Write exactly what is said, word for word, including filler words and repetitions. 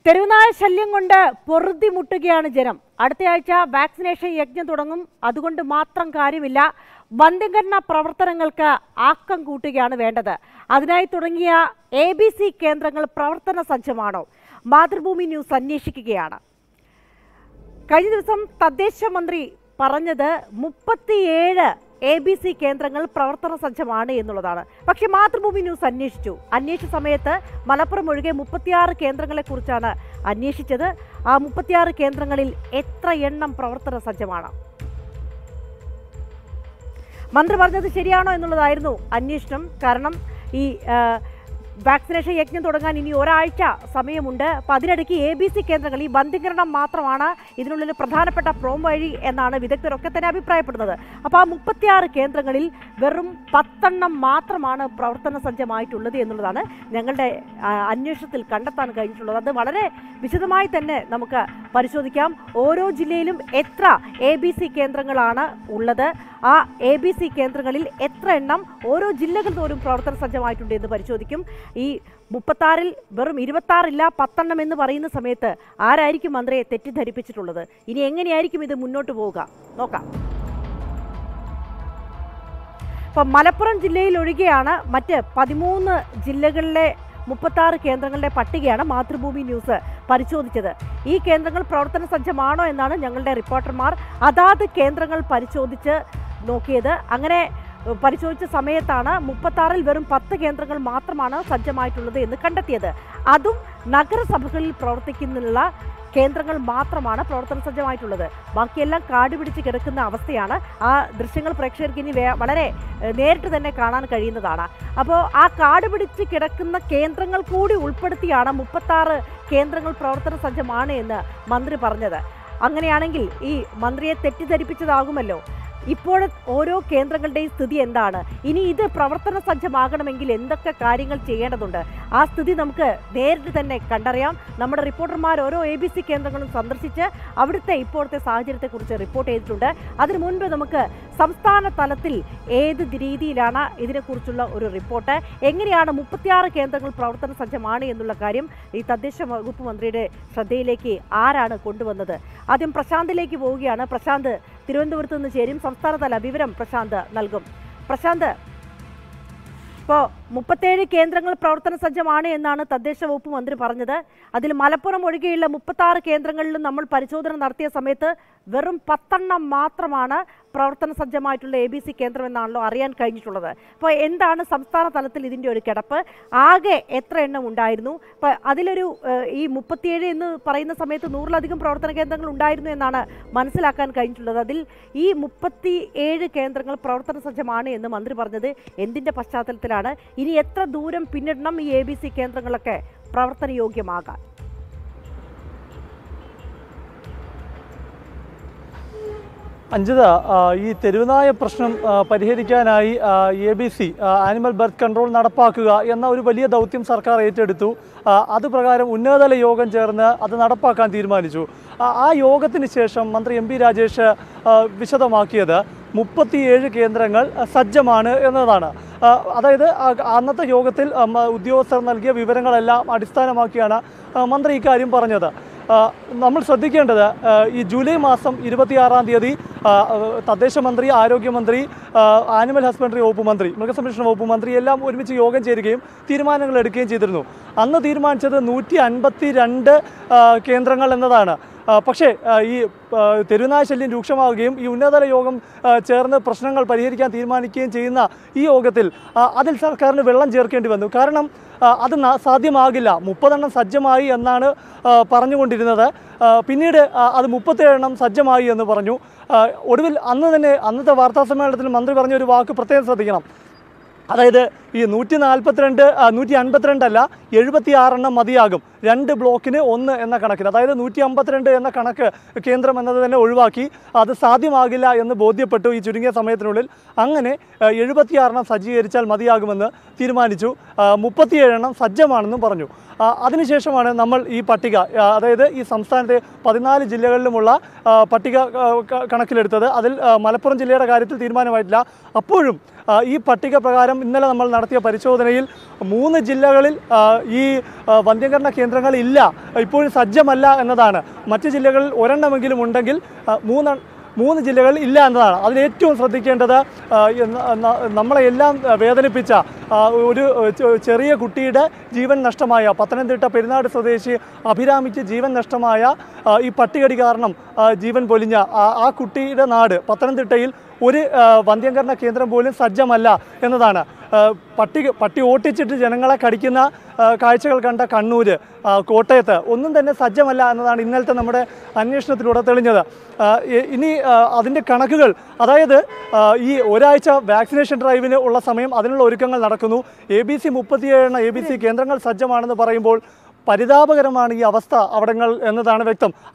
തെരുവുനായ ശല്യം കൊണ്ട് പൊറുതിമുട്ടുകയാണ് ജനം. അടുത്തയാഴ്ച വാക്സിനേഷൻ യജ്ഞം തുടങ്ങും. അതുകൊണ്ട് മാത്രം കാര്യമില്ല, വന്ധ്യംകരണ പ്രവർത്തനങ്ങൾക്ക് ആക്കം കൂട്ടുകയാണ് വേണ്ടത്. അതിനായി തുടങ്ങിയ എ ബി സി കേന്ദ്രങ്ങൾ പ്രവർത്തന സജ്ജമാണോ? മാതൃഭൂമി ന്യൂസ് അന്വേഷിക്കുകയാണ്. കഴിഞ്ഞ ദിവസം തദ്ദേശ മന്ത്രി പറഞ്ഞത് മുപ്പത്തിയേഴ് എ ബി സി കേന്ദ്രങ്ങൾ പ്രവർത്തന സജ്ജമാണ് എന്നുള്ളതാണ്. പക്ഷെ മാതൃഭൂമി ന്യൂസ് അന്വേഷിച്ചു. അന്വേഷിച്ച സമയത്ത് മലപ്പുറം ഒഴികെ മുപ്പത്തിയാറ് കേന്ദ്രങ്ങളെ കുറിച്ചാണ് അന്വേഷിച്ചത്. ആ മുപ്പത്തിയാറ് കേന്ദ്രങ്ങളിൽ എത്ര എണ്ണം പ്രവർത്തന സജ്ജമാണ്? മന്ത്രി പറഞ്ഞത് ശരിയാണോ എന്നുള്ളതായിരുന്നു അന്വേഷണം. കാരണം ഈ വാക്സിനേഷൻ യജ്ഞം തുടങ്ങാൻ ഇനി ഒരാഴ്ച സമയമുണ്ട്. അപ്പം അതിനിടയ്ക്ക് എ ബി സി കേന്ദ്രങ്ങൾ, ഈ വന്ധ്യംകരണം മാത്രമാണ് ഇതിനുള്ളിൽ പ്രധാനപ്പെട്ട പ്രോം വഴി എന്നാണ് വിദഗ്ധരൊക്കെ തന്നെ അഭിപ്രായപ്പെടുന്നത്. അപ്പോൾ ആ മുപ്പത്തിയാറ് കേന്ദ്രങ്ങളിൽ വെറും പത്തെണ്ണം മാത്രമാണ് പ്രവർത്തന സജ്ജമായിട്ടുള്ളത് എന്നുള്ളതാണ് ഞങ്ങളുടെ അന്വേഷണത്തിൽ കണ്ടെത്താൻ കഴിഞ്ഞിട്ടുള്ളത്. അത് വളരെ വിശദമായി തന്നെ നമുക്ക് പരിശോധിക്കാം. ഓരോ ജില്ലയിലും എത്ര എ ബി സി കേന്ദ്രങ്ങളാണ് ഉള്ളത്, ആ എ ബി സി കേന്ദ്രങ്ങളിൽ എത്ര എണ്ണം ഓരോ ജില്ലകൾ തോറും പ്രവർത്തന സജ്ജമായിട്ടുണ്ട് എന്ന് പരിശോധിക്കും. ഈ മുപ്പത്താറിൽ വെറും ഇരുപത്താറില്ല പത്തെണ്ണം എന്ന് പറയുന്ന സമയത്ത് ആരായിരിക്കും മന്ത്രിയെ തെറ്റിദ്ധരിപ്പിച്ചിട്ടുള്ളത്? ഇനി എങ്ങനെയായിരിക്കും ഇത് മുന്നോട്ട് പോവുക? നോക്കാം. ഇപ്പം മലപ്പുറം ജില്ലയിൽ ഒഴികെയാണ് മറ്റ് പതിമൂന്ന് ജില്ലകളിലെ മുപ്പത്താറ് കേന്ദ്രങ്ങളുടെ പട്ടികയാണ് മാതൃഭൂമി ന്യൂസ് പരിശോധിച്ചത്. ഈ കേന്ദ്രങ്ങൾ പ്രവർത്തന സജ്ജമാണോ എന്നാണ് ഞങ്ങളുടെ റിപ്പോർട്ടർമാർ അതാത് കേന്ദ്രങ്ങൾ പരിശോധിച്ച് നോക്കിയത്. അങ്ങനെ പരിശോധിച്ച സമയത്താണ് മുപ്പത്താറിൽ വെറും പത്ത് കേന്ദ്രങ്ങൾ മാത്രമാണ് സജ്ജമായിട്ടുള്ളത് എന്ന് കണ്ടെത്തിയത്. അതും നഗരസഭകളിൽ പ്രവർത്തിക്കുന്നുള്ള കേന്ദ്രങ്ങൾ മാത്രമാണ് പ്രവർത്തന സജ്ജമായിട്ടുള്ളത്. ബാക്കിയെല്ലാം കാട് പിടിച്ച് കിടക്കുന്ന അവസ്ഥയാണ്. ആ ദൃശ്യങ്ങൾ പ്രേക്ഷകർക്ക് ഇനി വളരെ നേരിട്ട് തന്നെ കാണാൻ കഴിയുന്നതാണ്. അപ്പോൾ ആ കാട് പിടിച്ച് കിടക്കുന്ന കേന്ദ്രങ്ങൾ കൂടി ഉൾപ്പെടുത്തിയാണ് മുപ്പത്താറ് കേന്ദ്രങ്ങൾ പ്രവർത്തന സജ്ജമാണ് എന്ന് മന്ത്രി പറഞ്ഞത്. അങ്ങനെയാണെങ്കിൽ ഈ മന്ത്രിയെ തെറ്റിദ്ധരിപ്പിച്ചതാകുമല്ലോ. ഇപ്പോൾ ഓരോ കേന്ദ്രങ്ങളുടെയും സ്ഥിതി എന്താണ്? ഇനി ഇത് പ്രവർത്തന സജ്ജമാകണമെങ്കിൽ എന്തൊക്കെ കാര്യങ്ങൾ ചെയ്യേണ്ടതുണ്ട്? ആ സ്ഥിതി നമുക്ക് നേരിട്ട് തന്നെ കണ്ടറിയാം. നമ്മുടെ റിപ്പോർട്ടർമാർ ഓരോ എ ബി സി കേന്ദ്രങ്ങളും സന്ദർശിച്ച് അവിടുത്തെ ഇപ്പോഴത്തെ സാഹചര്യത്തെക്കുറിച്ച് റിപ്പോർട്ട് ചെയ്തിട്ടുണ്ട്. അതിനു മുൻപ് നമുക്ക് സംസ്ഥാന തലത്തിൽ ഏത് രീതിയിലാണ് ഇതിനെക്കുറിച്ചുള്ള ഒരു റിപ്പോർട്ട്, എങ്ങനെയാണ് മുപ്പത്തിയാറ് കേന്ദ്രങ്ങൾ പ്രവർത്തന സജ്ജമാണ് എന്നുള്ള കാര്യം ഈ തദ്ദേശ വകുപ്പ് മന്ത്രിയുടെ ശ്രദ്ധയിലേക്ക് ആരാണ് കൊണ്ടുവന്നത്? ആദ്യം പ്രശാന്തിലേക്ക് പോവുകയാണ്. പ്രശാന്ത് തിരുവനന്തപുരത്ത് നിന്ന് ചേരും. സംസ്ഥാനതല വിവരം പ്രശാന്ത് നൽകും. പ്രശാന്ത്, ഇപ്പോൾ മുപ്പത്തേഴ് കേന്ദ്രങ്ങൾ പ്രവർത്തന സജ്ജമാണ് എന്നാണ് തദ്ദേശ വകുപ്പ് മന്ത്രി പറഞ്ഞത്. അതിൽ മലപ്പുറം ഒഴികെയുള്ള മുപ്പത്താറ് കേന്ദ്രങ്ങളിലും നമ്മൾ പരിശോധന നടത്തിയ സമയത്ത് വെറും പത്തെണ്ണം മാത്രമാണ് പ്രവർത്തന സജ്ജമായിട്ടുള്ള എ ബി സി കേന്ദ്രം എന്നാണല്ലോ അറിയാൻ കഴിഞ്ഞിട്ടുള്ളത്. അപ്പോൾ എന്താണ് സംസ്ഥാന തലത്തിൽ ഇതിൻ്റെ ഒരു കിടപ്പ്? ആകെ എത്ര എണ്ണം ഉണ്ടായിരുന്നു? അപ്പോൾ അതിലൊരു ഈ മുപ്പത്തിയേഴ് എന്ന് പറയുന്ന സമയത്ത് നൂറിലധികം പ്രവർത്തന കേന്ദ്രങ്ങൾ ഉണ്ടായിരുന്നു എന്നാണ് മനസ്സിലാക്കാൻ കഴിഞ്ഞിട്ടുള്ളത്. അതിൽ ഈ മുപ്പത്തി ഏഴ് കേന്ദ്രങ്ങൾ പ്രവർത്തന സജ്ജമാണ് എന്ന് മന്ത്രി പറഞ്ഞത് എന്തിൻ്റെ പശ്ചാത്തലത്തിലാണ്? ഇനി എത്ര ദൂരം പിന്നിടണം ഈ എ ബി സി കേന്ദ്രങ്ങളൊക്കെ പ്രവർത്തനയോഗ്യമാകാൻ? അഞ്ജിത, ഈ തെരുവുനായ പ്രശ്നം പരിഹരിക്കാനായി A B C animal birth control നടപ്പാക്കുക എന്ന ഒരു വലിയ ദൗത്യം സർക്കാർ ഏറ്റെടുത്തു. അതുപ്രകാരം ഉന്നതതല യോഗം ചേർന്ന് അത് നടപ്പാക്കാൻ തീരുമാനിച്ചു. ആ യോഗത്തിന് ശേഷം മന്ത്രി എം പി രാജേഷ് വിശദമാക്കിയത് മുപ്പത്തിയേഴ് കേന്ദ്രങ്ങൾ സജ്ജമാണ് എന്നതാണ്. അതായത് അന്നത്തെ യോഗത്തിൽ ഉദ്യോഗസ്ഥർ നൽകിയ വിവരങ്ങളെല്ലാം അടിസ്ഥാനമാക്കിയാണ് മന്ത്രി ഇക്കാര്യം പറഞ്ഞത്. നമ്മൾ ശ്രദ്ധിക്കേണ്ടത്, ഈ ജൂലൈ മാസം ഇരുപത്തിയാറാം തീയതി തദ്ദേശ മന്ത്രി, ആരോഗ്യമന്ത്രി, ആനിമൽ ഹസ്ബൻഡറി വകുപ്പ് മന്ത്രി, മൃഗസംരക്ഷണ വകുപ്പ് മന്ത്രി എല്ലാം ഒരുമിച്ച് യോഗം ചേരുകയും തീരുമാനങ്ങൾ എടുക്കുകയും ചെയ്തിരുന്നു. അന്ന് തീരുമാനിച്ചത് നൂറ്റി അൻപത്തി രണ്ട് കേന്ദ്രങ്ങൾ എന്നതാണ്. പക്ഷേ ഈ തെരുവുനായ ശല്യം രൂക്ഷമാവുകയും ഈ ഉന്നതതല യോഗം ചേർന്ന് പ്രശ്നങ്ങൾ പരിഹരിക്കാൻ തീരുമാനിക്കുകയും ചെയ്യുന്ന ഈ യോഗത്തിൽ അതിൽ സർക്കാരിന് വെള്ളം ചേർക്കേണ്ടി വന്നു. കാരണം അത് സാധ്യമാകില്ല. മുപ്പതെണ്ണം സജ്ജമായി എന്നാണ് പറഞ്ഞുകൊണ്ടിരുന്നത്. പിന്നീട് അത് മുപ്പത്തേഴെണ്ണം സജ്ജമായി എന്ന് പറഞ്ഞു. ഒടുവിൽ അന്ന് തന്നെ അന്നത്തെ വാർത്താ സമ്മേളനത്തിൽ മന്ത്രി പറഞ്ഞൊരു വാക്ക് പ്രത്യേകം ശ്രദ്ധിക്കണം. അതായത് ഈ നൂറ്റി നാൽപ്പത്തിരണ്ട് നൂറ്റി അൻപത്തിരണ്ടല്ല എഴുപത്തി ആറെണ്ണം മതിയാകും രണ്ട് ബ്ലോക്കിന് ഒന്ന് എന്ന കണക്കിന്. അതായത് നൂറ്റി അമ്പത്തിരണ്ട് എന്ന കണക്ക് കേന്ദ്രം എന്നത് തന്നെ ഒഴിവാക്കി. അത് സാധ്യമാകില്ല എന്ന് ബോധ്യപ്പെട്ടു ഈ ചുരുങ്ങിയ സമയത്തിനുള്ളിൽ. അങ്ങനെ എഴുപത്തിയാറെണ്ണം സജ്ജീകരിച്ചാൽ മതിയാകുമെന്ന് തീരുമാനിച്ചു. മുപ്പത്തിയേഴെണ്ണം സജ്ജമാണെന്നും പറഞ്ഞു. അതിനുശേഷമാണ് നമ്മൾ ഈ പട്ടിക, അതായത് ഈ സംസ്ഥാനത്തെ പതിനാല് ജില്ലകളിലുമുള്ള പട്ടിക കണക്കിലെടുത്തത്. അതിൽ മലപ്പുറം ജില്ലയുടെ കാര്യത്തിൽ തീരുമാനമായിട്ടില്ല. അപ്പോഴും ഈ പട്ടിക പ്രകാരം പ്രകാരം ഇന്നലെ നമ്മൾ നടത്തിയ പരിശോധനയിൽ മൂന്ന് ജില്ലകളിൽ ഈ വന്ധ്യംകരണ കേന്ദ്രങ്ങൾ ഇല്ല, ഇപ്പോഴും സജ്ജമല്ല എന്നതാണ്. മറ്റ് ജില്ലകളിൽ ഒരെണ്ണമെങ്കിലും ഉണ്ടെങ്കിൽ മൂന്ന് മൂന്ന് ജില്ലകളിൽ ഇല്ല എന്നതാണ്. അതിൽ ഏറ്റവും ശ്രദ്ധിക്കേണ്ടത് നമ്മളെല്ലാം വേദനിപ്പിച്ച ഒരു ചെറിയ കുട്ടിയുടെ ജീവൻ നഷ്ടമായ പത്തനംതിട്ട പെരുന്നാട് സ്വദേശി അഭിരാമിക്ക് ജീവൻ നഷ്ടമായ ഈ പട്ടികടി കാരണം ജീവൻ പൊലിഞ്ഞ ആ കുട്ടിയുടെ നാട് പത്തനംതിട്ടയിൽ ഒരു വന്ധ്യംകരണ കേന്ദ്രം പോലും സജ്ജമല്ല എന്നതാണ്. പട്ടി പട്ടി ഓട്ടിച്ചിട്ട് ജനങ്ങളെ കടിക്കുന്ന കാഴ്ചകൾ കണ്ട കണ്ണൂര്, കോട്ടയത്ത് ഒന്നും തന്നെ സജ്ജമല്ല എന്നതാണ് ഇന്നലത്തെ നമ്മുടെ അന്വേഷണത്തിലൂടെ തെളിഞ്ഞത്. ഇനി അതിൻ്റെ കണക്കുകൾ, അതായത് ഈ ഒരാഴ്ച വാക്സിനേഷൻ ഡ്രൈവിന് ഉള്ള സമയം, അതിനുള്ള ഒരുക്കങ്ങൾ നടക്കുന്നു. എ ബി സി മുപ്പത്തിയേഴ് എ ബി സി കേന്ദ്രങ്ങൾ സജ്ജമാണെന്ന് പറയുമ്പോൾ പരിതാപകരമാണ് ഈ അവസ്ഥ അവിടങ്ങൾ എന്നതാണ് വ്യക്തം.